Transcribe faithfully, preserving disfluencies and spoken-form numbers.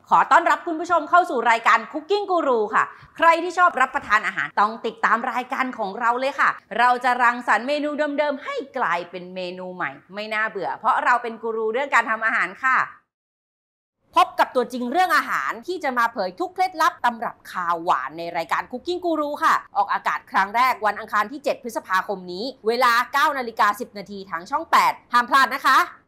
ขอต้อนรับคุณผู้ชมเข้าสู่รายการ Cooking Guru ค่ะ ใครที่ชอบรับประทานอาหารต้องติดตามรายการของเราเลยค่ะ เราจะรังสรรค์เมนูเดิมๆให้กลายเป็นเมนูใหม่ไม่น่าเบื่อเพราะเราเป็นกูรูเรื่องการทำอาหารค่ะพบกับตัวจริงเรื่องอาหารที่จะมาเผยทุกเคล็ดลับตำรับคาวหวานในรายการ Cooking Guru ค่ะออกอากาศครั้งแรกวันอังคารที่เจ็ดพฤษภาคมนี้เวลา เก้านาฬิกาสิบนาทีทางช่องแปดห้ามพลาดนะคะ